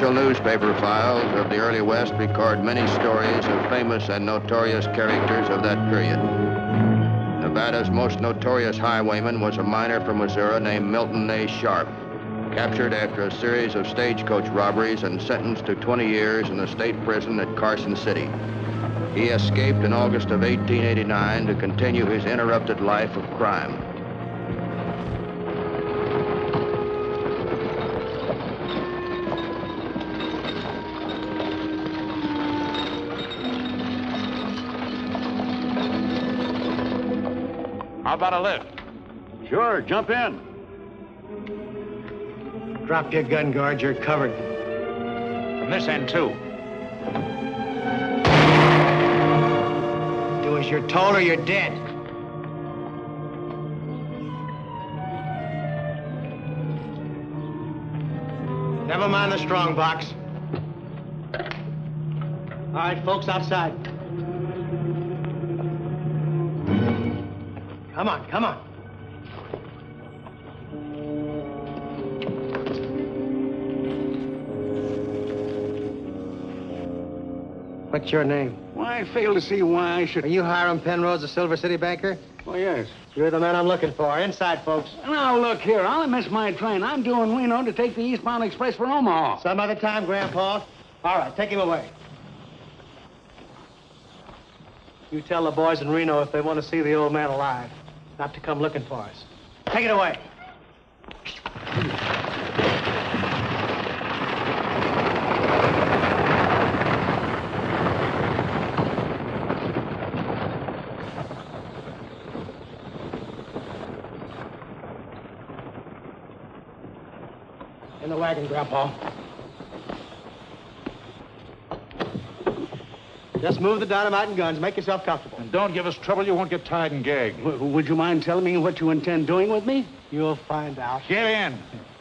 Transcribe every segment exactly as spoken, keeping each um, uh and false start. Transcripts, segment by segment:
Official newspaper files of the early West record many stories of famous and notorious characters of that period. Nevada's most notorious highwayman was a miner from Missouri named Milton A. Sharp, captured after a series of stagecoach robberies and sentenced to twenty years in the state prison at Carson City. He escaped in August of eighteen eighty-nine to continue his interrupted life of crime. How about a lift? Sure, jump in. Drop your gun, guard. You're covered. From this end, too. Do as you're told or you're dead. Never mind the strong box. All right, folks, outside. Come on, come on. What's your name? Well, I fail to see why I should... Are you Hiram Penrose, the Silver City banker? Oh, yes. You're the man I'm looking for. Inside, folks. Now, look here. I'll miss my train. I'm doing Reno to take the eastbound express for Omaha. Some other time, Grandpa. All right, take him away. You tell the boys in Reno if they want to see the old man alive, not to come looking for us. Take it away. In the wagon, Grandpa. Just move the dynamite and guns. Make yourself comfortable. And don't give us trouble. You won't get tied and gagged. W would you mind telling me what you intend doing with me? You'll find out. Get in.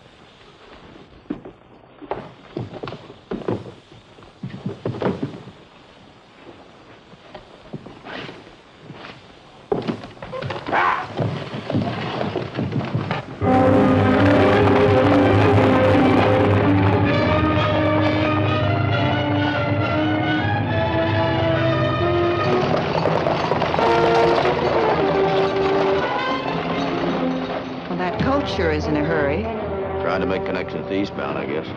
Sure is in a hurry. Trying to make connections to eastbound, I guess.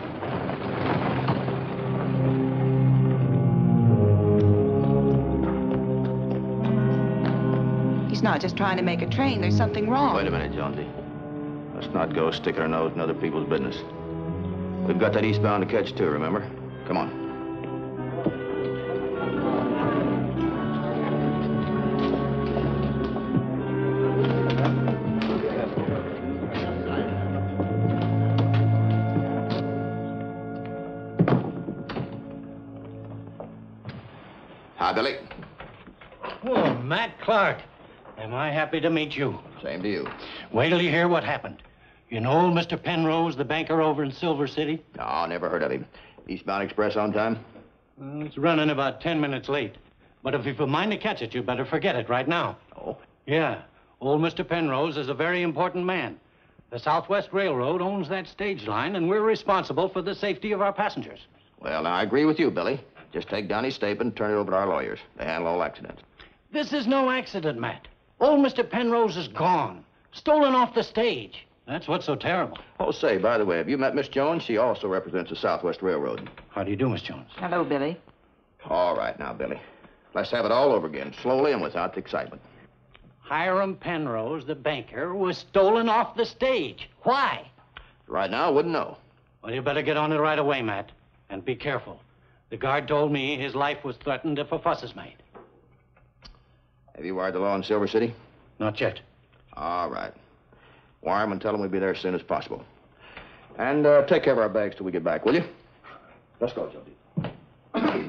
He's not just trying to make a train. There's something wrong. Wait a minute, Jonesy. Let's not go sticking our nose in other people's business. We've got that eastbound to catch, too, remember? Come on. Hi, Billy. Oh, Matt Clark. Am I happy to meet you. Same to you. Wait till you hear what happened. You know Mister Penrose, the banker over in Silver City? No, never heard of him. Eastbound Express on time? Well, it's running about ten minutes late. But if you've a mind to catch it, you better forget it right now. Oh? Yeah. Old Mister Penrose is a very important man. The Southwest Railroad owns that stage line, and we're responsible for the safety of our passengers. Well, now, I agree with you, Billy. Just take down his statement and turn it over to our lawyers. They handle all accidents. This is no accident, Matt. Old Mister Penrose is gone. Stolen off the stage. That's what's so terrible. Oh, say, by the way, have you met Miss Jones? She also represents the Southwest Railroad. How do you do, Miss Jones? Hello, Billy. All right now, Billy. Let's have it all over again, slowly and without the excitement. Hiram Penrose, the banker, was stolen off the stage. Why? Right now, I wouldn't know. Well, you better get on it right away, Matt. And be careful. The guard told me his life was threatened if a fuss is made. Have you wired the law in Silver City? Not yet. All right. Wire him and tell him we'll be there as soon as possible. And uh, take care of our bags till we get back, will you? Let's go, Jody.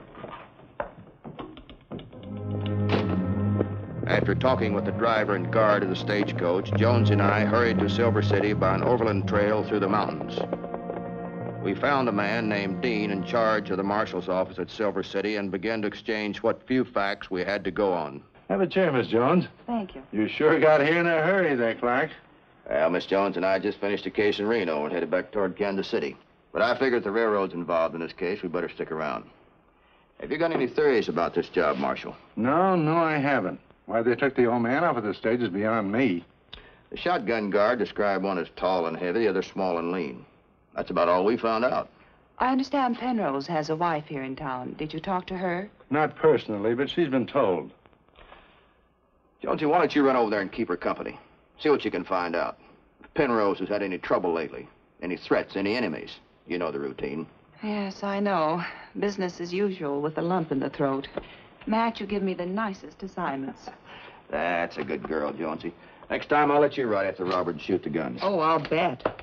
After talking with the driver and guard of the stagecoach, Jones and I hurried to Silver City by an overland trail through the mountains. We found a man named Deane in charge of the Marshal's office at Silver City and began to exchange what few facts we had to go on. Have a chair, Miss Jones. Thank you. You sure got here in a hurry there, Clark. Well, Miss Jones and I just finished a case in Reno and headed back toward Kansas City. But I figure if the railroad's involved in this case, we better stick around. Have you got any theories about this job, Marshal? No, no, I haven't. Why they took the old man off of the stage is beyond me. The shotgun guard described one as tall and heavy, the other small and lean. That's about all we found out. I understand Penrose has a wife here in town. Did you talk to her? Not personally, but she's been told. Jonesy, why don't you run over there and keep her company? See what you can find out. If Penrose has had any trouble lately, any threats, any enemies. You know the routine. Yes, I know. Business as usual with a lump in the throat. Matt, you give me the nicest assignments. That's a good girl, Jonesy. Next time, I'll let you ride after Robert and shoot the guns. Oh, I'll bet.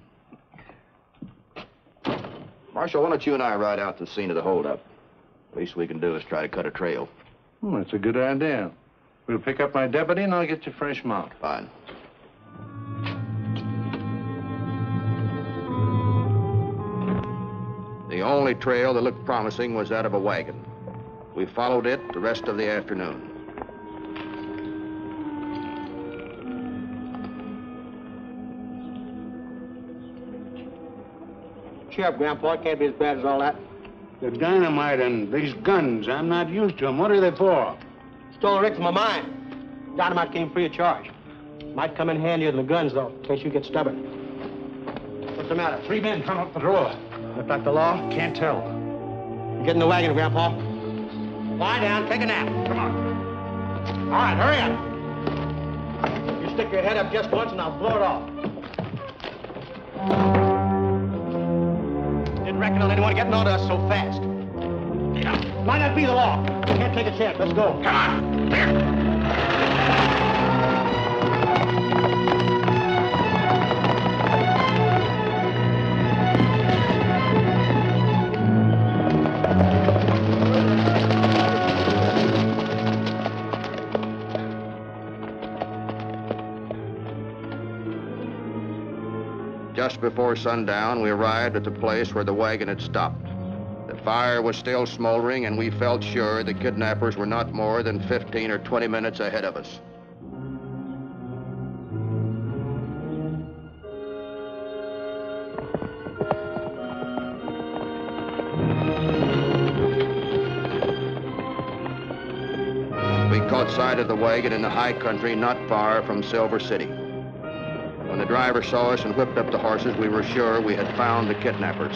Marshal, why don't you and I ride out to the scene of the holdup? Least we can do is try to cut a trail. Hmm, that's a good idea. We'll pick up my deputy and I'll get you fresh mount. Fine. The only trail that looked promising was that of a wagon. We followed it the rest of the afternoon. Cheer up, Grandpa. It can't be as bad as all that. The dynamite and these guns, I'm not used to them. What are they for? Stole a Rick from my mine. Dynamite came free of charge. Might come in handier than the guns, though, in case you get stubborn. What's the matter? Three men come up the door. Look like the law? Can't tell. Get in the wagon, Grandpa. Lie down, take a nap. Come on. All right, hurry up. You stick your head up just once and I'll blow it off. Didn't reckon on anyone getting onto us so fast. Might not be the law. Can't take a chance. Let's go. Come on. Here. Just before sundown, we arrived at the place where the wagon had stopped. The fire was still smoldering, and we felt sure the kidnappers were not more than fifteen or twenty minutes ahead of us. We caught sight of the wagon in the high country not far from Silver City. When the driver saw us and whipped up the horses, we were sure we had found the kidnappers.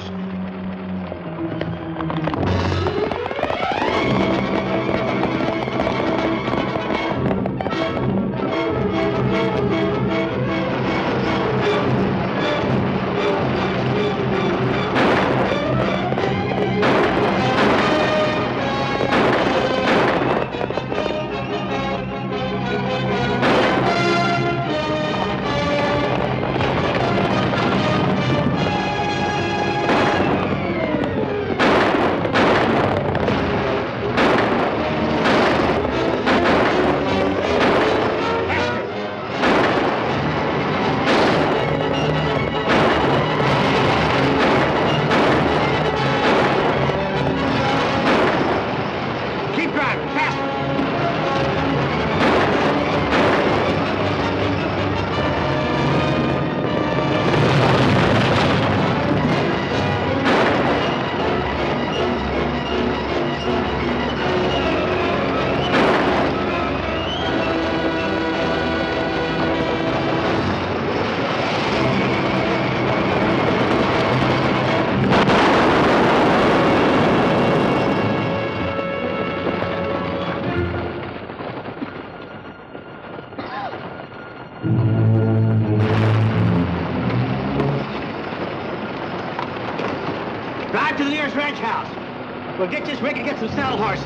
Drive to the nearest ranch house. We'll get this rig and get some saddle horses.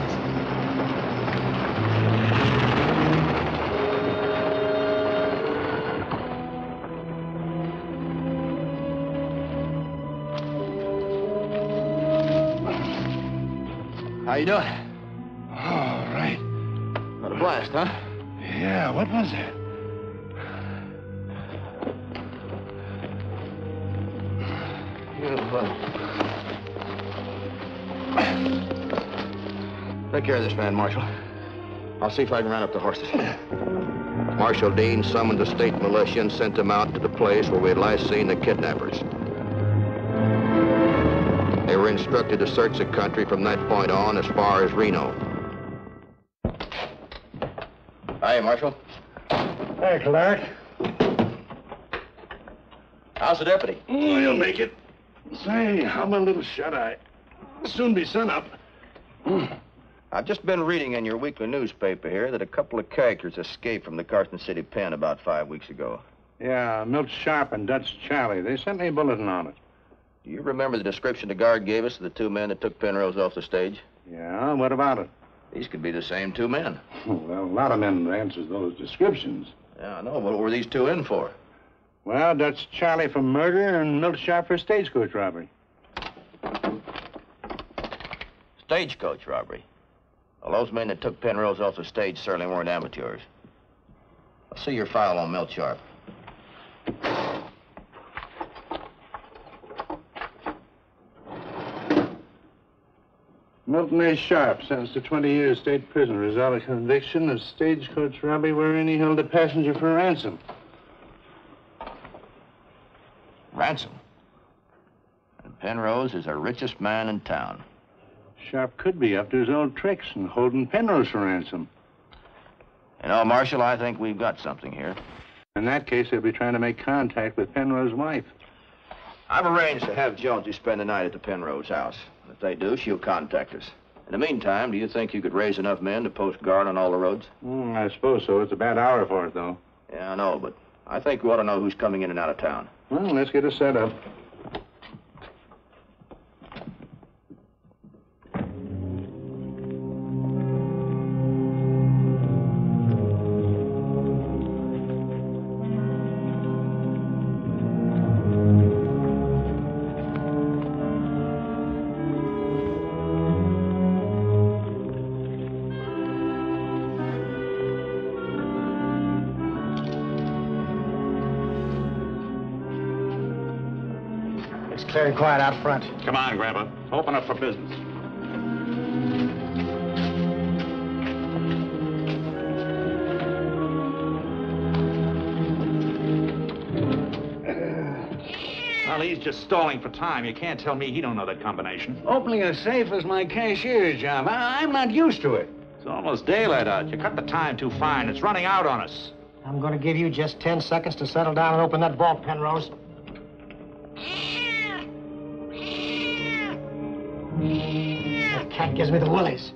How you doing? All right. What a blast, huh? Yeah, what was it? Take care of this man, Marshal. I'll see if I can round up the horses. Marshal Deane summoned the state militia and sent them out to the place where we had last seen the kidnappers. instructed to search the country from that point on as far as Reno. Hi, Marshal. Hey, Clark. How's the deputy? Oh, you'll make it. Say, I'm a little shut-eye. Soon be sunup. I've just been reading in your weekly newspaper here that a couple of characters escaped from the Carson City pen about five weeks ago. Yeah, Milt Sharp and Dutch Charlie. They sent me a bulletin on it. Do you remember the description the guard gave us of the two men that took Penrose off the stage? Yeah, what about it? These could be the same two men. Well, a lot of men answers those descriptions. Yeah, I know. What were these two in for? Well, Dutch Charlie for murder and Milt Sharp for stagecoach robbery. Stagecoach robbery. Well, those men that took Penrose off the stage certainly weren't amateurs. I'll see your file on Milt Sharp. Milton A. Sharp, sentenced to twenty years state prison, result of conviction of stagecoach robbery wherein he held a passenger for ransom. Ransom. And Penrose is the richest man in town. Sharp could be up to his old tricks and holding Penrose for ransom. You know, Marshal, I think we've got something here. In that case, they'll be trying to make contact with Penrose's wife. I've arranged to have Jonesy spend the night at the Penrose house. If they do, she'll contact us. In the meantime, do you think you could raise enough men to post guard on all the roads? Mm, I suppose so. It's a bad hour for it, though. Yeah, I know, but I think we ought to know who's coming in and out of town. Well, let's get it set up. Very quiet out front. Come on, Grandpa. Open up for business. Well, he's just stalling for time. You can't tell me he don't know that combination. Opening a safe is my cashier's job. I I'm not used to it. It's almost daylight out. You cut the time too fine. It's running out on us. I'm going to give you just ten seconds to settle down and open that vault, Penrose. That cat gives me the willies.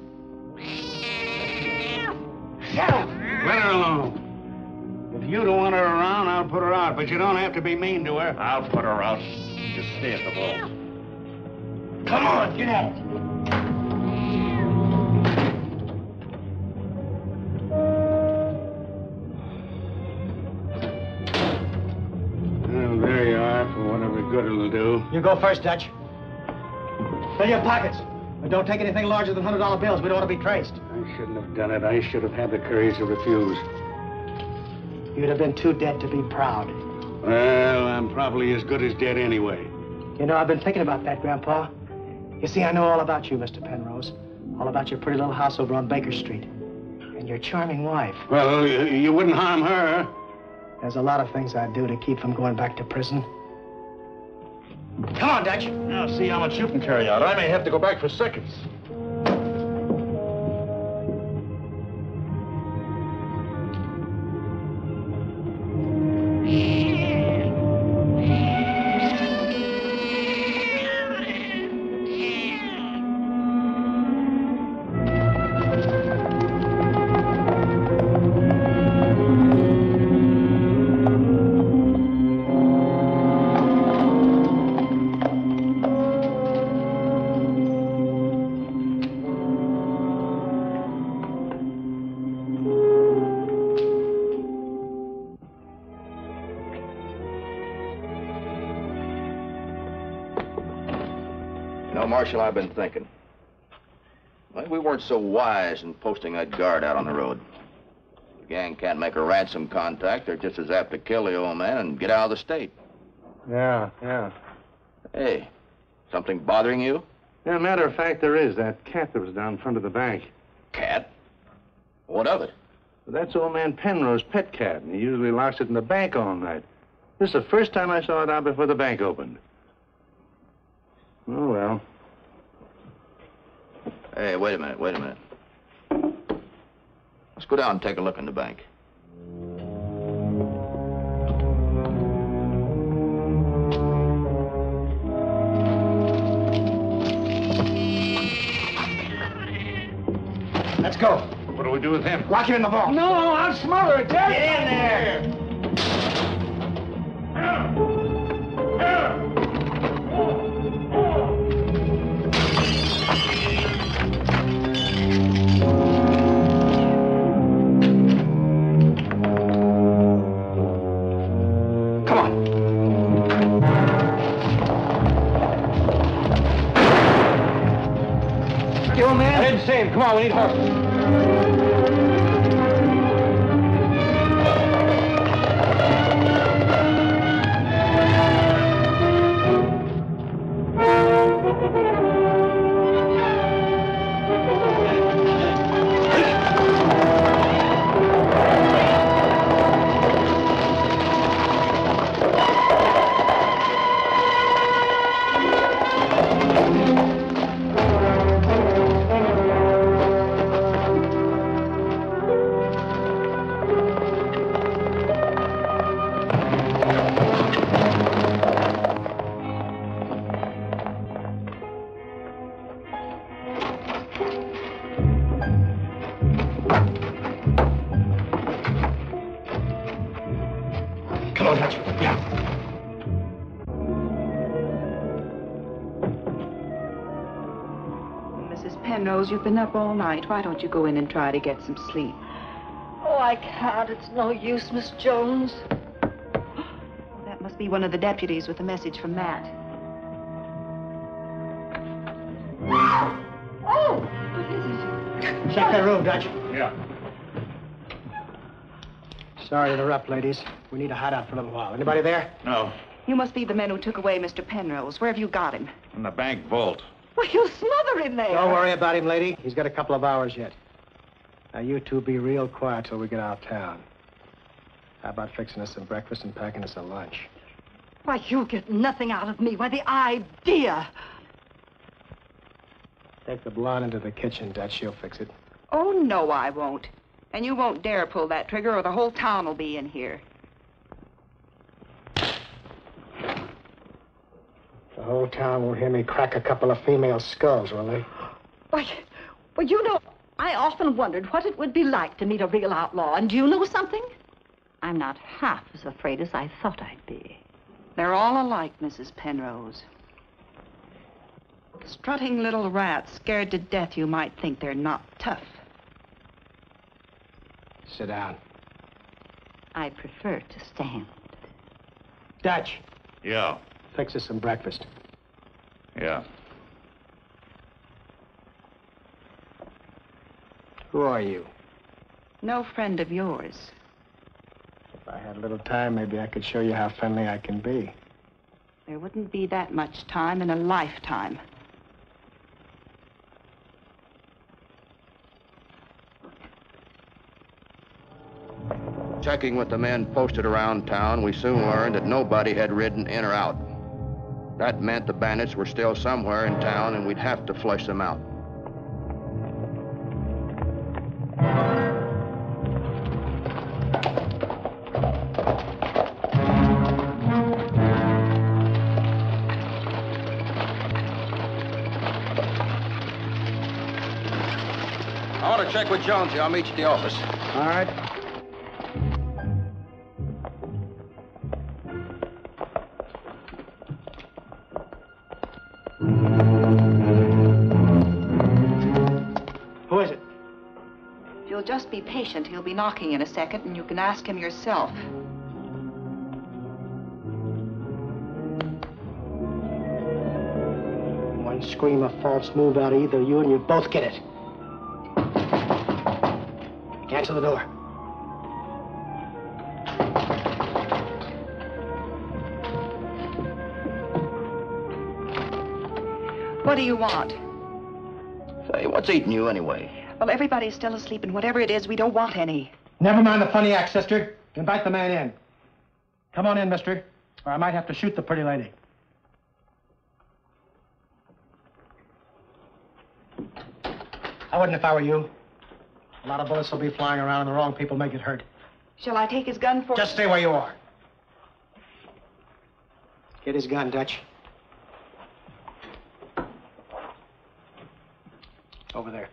Shut up! Let her alone. If you don't want her around, I'll put her out, but you don't have to be mean to her. I'll put her out. Just stay at the vault. Come on, get at it. Well, there you are, for whatever good it'll do. You go first, Dutch. Fill your pockets. But don't take anything larger than one hundred dollar bills. We don't want to be traced. I shouldn't have done it. I should have had the courage to refuse. You'd have been too dead to be proud. Well, I'm probably as good as dead anyway. You know, I've been thinking about that, Grandpa. You see, I know all about you, Mister Penrose. All about your pretty little house over on Baker Street. And your charming wife. Well, you, you wouldn't harm her. There's a lot of things I'd do to keep from going back to prison. Come on, Dutch. Now, see how much you can carry out. I may have to go back for seconds. Marshal, I've been thinking. Maybe we weren't so wise in posting that guard out on the road. The gang can't make a ransom contact. They're just as apt to kill the old man and get out of the state. Yeah, yeah. Hey, something bothering you? Yeah, matter of fact, there is. That cat that was down front of the bank. Cat? What of it? That's old man Penrose's pet cat, and he usually locks it in the bank all night. This is the first time I saw it out before the bank opened. Oh, well. Hey, wait a minute, wait a minute. Let's go down and take a look in the bank. Let's go. What do we do with him? Lock him in the vault. No, I'll smother it, Dad. Get in there. Come on. You old man? I didn't see him. Come on, we need horses. Penrose, you've been up all night. Why don't you go in and try to get some sleep? Oh, I can't. It's no use, Miss Jones. That must be one of the deputies with a message from Matt. Oh! What is it? Check that room, Dutch. Yeah. Sorry to interrupt, ladies. We need a hideout for a little while. Anybody there? No. You must be the men who took away Mister Penrose. Where have you got him? In the bank vault. Well, you smother him there. Don't worry about him, lady. He's got a couple of hours yet. Now, you two be real quiet till we get out of town. How about fixing us some breakfast and packing us a lunch? Why, you get nothing out of me. Why, the idea. Take the blonde into the kitchen, Dutch. She'll fix it. Oh, no, I won't. And you won't dare pull that trigger or the whole town will be in here. The whole town will hear me crack a couple of female skulls, will they? Why, well, you know, I often wondered what it would be like to meet a real outlaw. And do you know something? I'm not half as afraid as I thought I'd be. They're all alike, Missus Penrose. Strutting little rats, scared to death, you might think they're not tough. Sit down. I prefer to stand. Dutch, Yeah. fix us some breakfast. Yeah. Who are you? No friend of yours. If I had a little time, maybe I could show you how friendly I can be. There wouldn't be that much time in a lifetime. Checking with the men posted around town, we soon learned that nobody had ridden in or out. That meant the bandits were still somewhere in town and we'd have to flush them out. I want to check with Jonesy. I'll meet you at the office. All right. Who is it? If you'll just be patient, he'll be knocking in a second, and you can ask him yourself. One scream of false move out of either you and you both get it. Answer the door. What do you want? Say, what's eating you anyway? Well, everybody's still asleep, and whatever it is, we don't want any. Never mind the funny act, sister. Invite the man in. Come on in, mister, or I might have to shoot the pretty lady. I wouldn't if I were you. A lot of bullets will be flying around and the wrong people may get hurt. Shall I take his gun for... Just stay where you are. Get his gun, Dutch. Over there.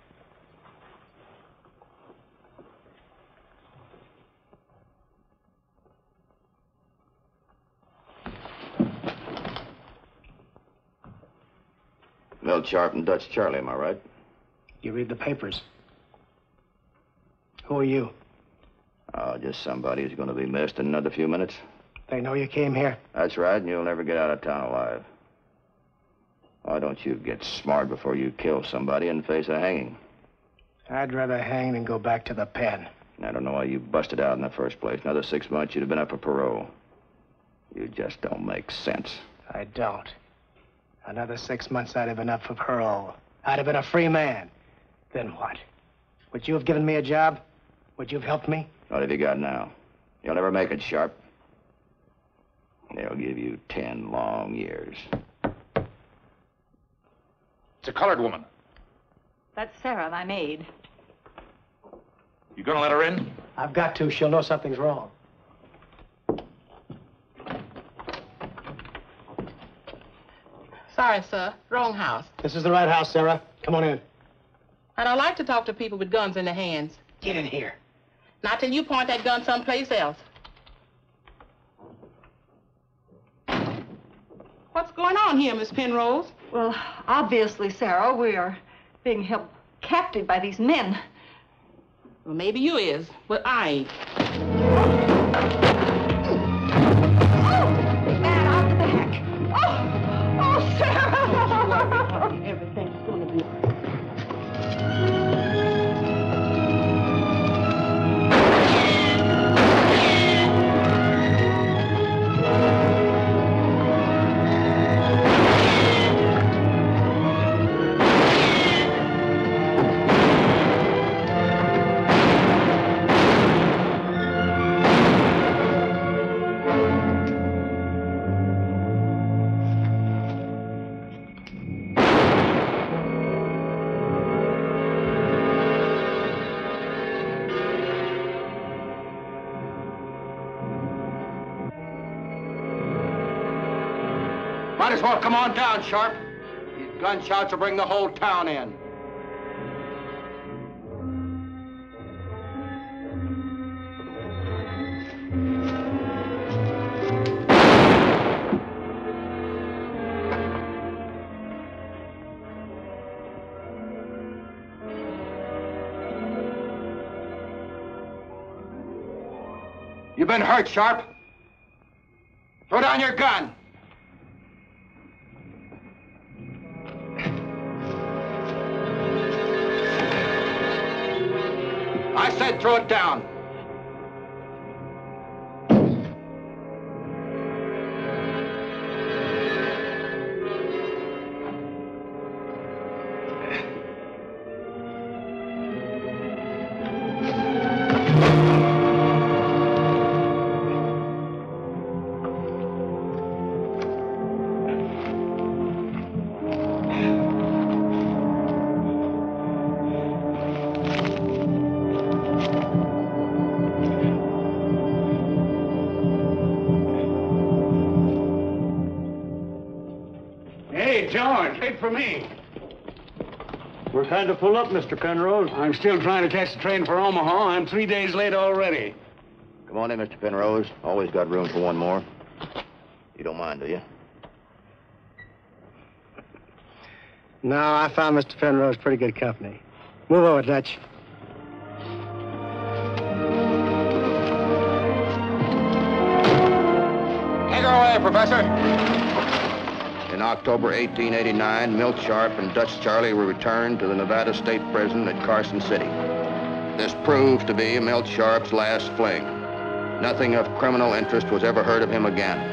Milt Sharp and Dutch Charlie, am I right? You read the papers. Who are you? Oh, just somebody who's going to be missed in another few minutes. They know you came here. That's right, and you'll never get out of town alive. Why don't you get smart before you kill somebody and face a hanging? I'd rather hang than go back to the pen. I don't know why you busted out in the first place. Another six months, you'd have been up for parole. You just don't make sense. I don't. Another six months, I'd have been up for parole. I'd have been a free man. Then what? Would you have given me a job? Would you have helped me? What have you got now? You'll never make it, Sharp. They'll give you ten long years. It's a colored woman. That's Sarah, my maid. You gonna let her in? I've got to. She'll know something's wrong. Sorry, sir. Wrong house. This is the right house, Sarah. Come on in. I don't like to talk to people with guns in their hands. Get in here. Not till you point that gun someplace else. What's going on here, Miss Penrose? Well, obviously, Sarah, we are being held captive by these men. Well, maybe you is, but I ain't. Oh, man, out the back. Oh, oh, Sarah! Everything's going to be... Might as well come on down, Sharp. These gunshots will bring the whole town in. You've been hurt, Sharp. Throw down your gun. I said throw it down. Wait for me. We're kind of full up, Mister Penrose. I'm still trying to catch the train for Omaha. I'm three days late already. Come on in, Mister Penrose. Always got room for one more. You don't mind, do you? No, I found Mister Penrose pretty good company. Move over, Dutch. Take her away, Professor. In October eighteen eighty-nine, Milt Sharp and Dutch Charlie were returned to the Nevada State Prison at Carson City. This proved to be Milt Sharp's last fling. Nothing of criminal interest was ever heard of him again.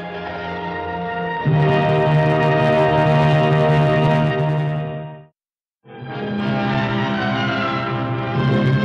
Thank you.